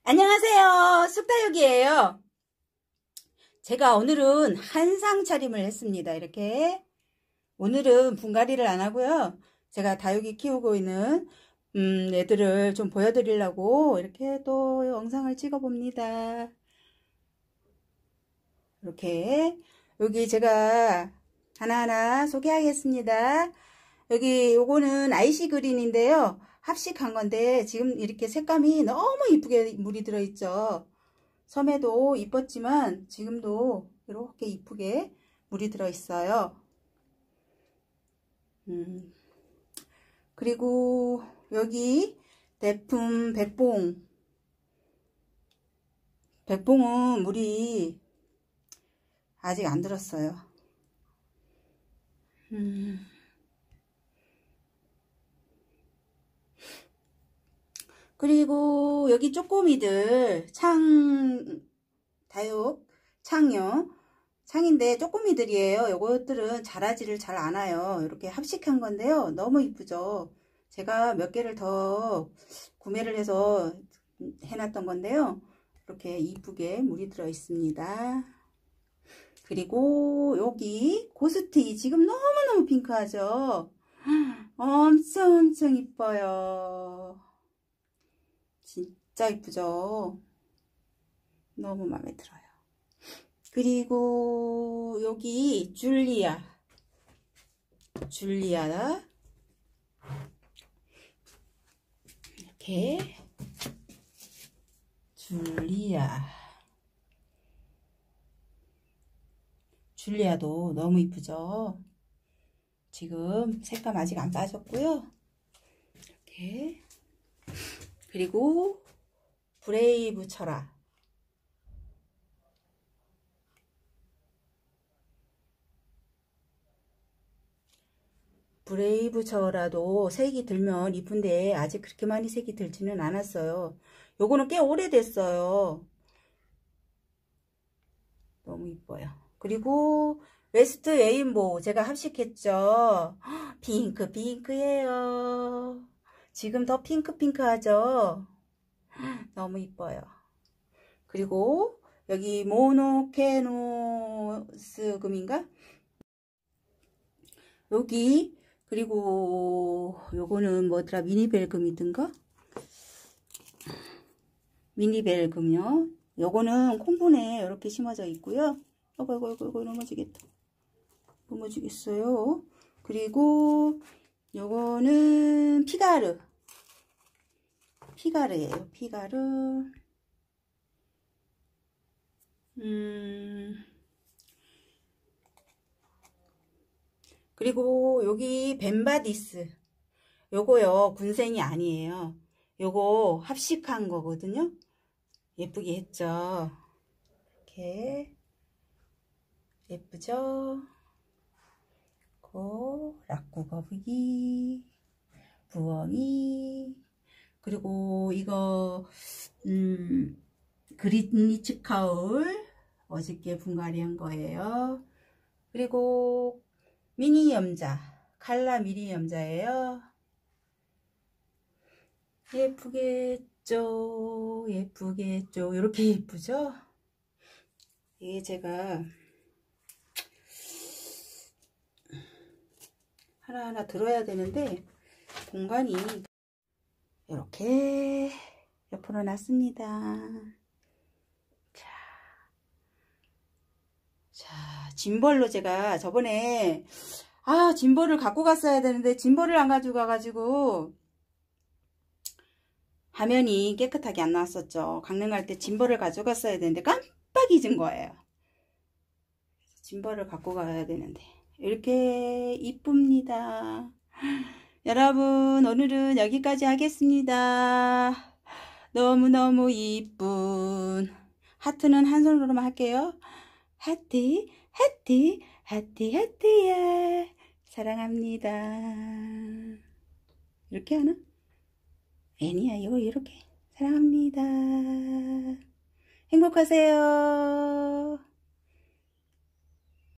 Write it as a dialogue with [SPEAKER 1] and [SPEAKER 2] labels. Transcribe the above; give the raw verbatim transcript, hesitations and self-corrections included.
[SPEAKER 1] 안녕하세요. 쑥다육이에요. 제가 오늘은 한상 차림을 했습니다. 이렇게 오늘은 분갈이를 안 하고요. 제가 다육이 키우고 있는 음, 애들을 좀 보여드리려고 이렇게 또 영상을 찍어 봅니다. 이렇게 여기 제가 하나하나 소개하겠습니다. 여기 요거는 아이씨 그린인데요. 합식한 건데 지금 이렇게 색감이 너무 이쁘게 물이 들어있죠. 섬에도 이뻤지만 지금도 이렇게 이쁘게 물이 들어있어요. 음. 그리고 여기 대품 백봉. 백봉은 물이 아직 안 들었어요. 음. 그리고 여기 쪼꼬미들 창 다육 창요 창인데 쪼꼬미들이에요. 요것들은 자라지를 잘 않아요. 이렇게 합식한 건데요. 너무 이쁘죠. 제가 몇 개를 더 구매를 해서 해놨던 건데요. 이렇게 이쁘게 물이 들어 있습니다. 그리고 여기 고스티 지금 너무너무 핑크하죠. 엄청 엄청 이뻐요. 진짜 이쁘죠. 너무 마음에 들어요. 그리고 여기 줄리아 줄리아 이렇게 줄리아 줄리아도 너무 이쁘죠. 지금 색감 아직 안 빠졌고요. 이렇게 그리고 브레이브 철화 브레이브 철화도 색이 들면 이쁜데 아직 그렇게 많이 색이 들지는 않았어요. 요거는 꽤 오래됐어요. 너무 이뻐요. 그리고 웨스트 레인보우 제가 합식했죠. 핑크 핑크예요. 지금 더 핑크핑크하죠. 너무 이뻐요. 그리고 여기 모노케노스금인가? 여기 그리고 요거는 뭐더라? 미니벨금이든가? 미니벨금요. 요거는 콩분에 이렇게 심어져 있고요. 어이구 어이구 어이구 넘어지겠다. 넘어지겠어요. 그리고 요거는 피가르. 피가르예요. 피가르. 음. 그리고 여기 벤바디스. 요거요. 군생이 아니에요. 요거 합식한 거거든요. 예쁘게 했죠. 이렇게 예쁘죠? 고 락구거북이 부엉이 그리고 이거 음 그린리츠 카울 어저께 분갈이 한 거예요. 그리고 미니 염자 칼라 미니 염자예요. 예쁘겠죠. 예쁘겠죠. 이렇게 예쁘죠. 이게 제가 하나하나 들어야 되는데 공간이 이렇게 옆으로 놨습니다. 자, 자 짐벌로 제가 저번에 아 짐벌을 갖고 갔어야 되는데 짐벌을 안 가지고 가가지고 화면이 깨끗하게 안 나왔었죠. 강릉 갈 때 짐벌을 가져갔어야 되는데 깜빡 잊은 거예요. 짐벌을 갖고 가야 되는데 이렇게 이쁩니다. 여러분 오늘은 여기까지 하겠습니다. 너무너무 이쁜 하트는 한 손으로만 할게요. 하트 하트 하트 하트야 사랑합니다. 이렇게 하나? 아니야 이거 이렇게 사랑합니다. 행복하세요.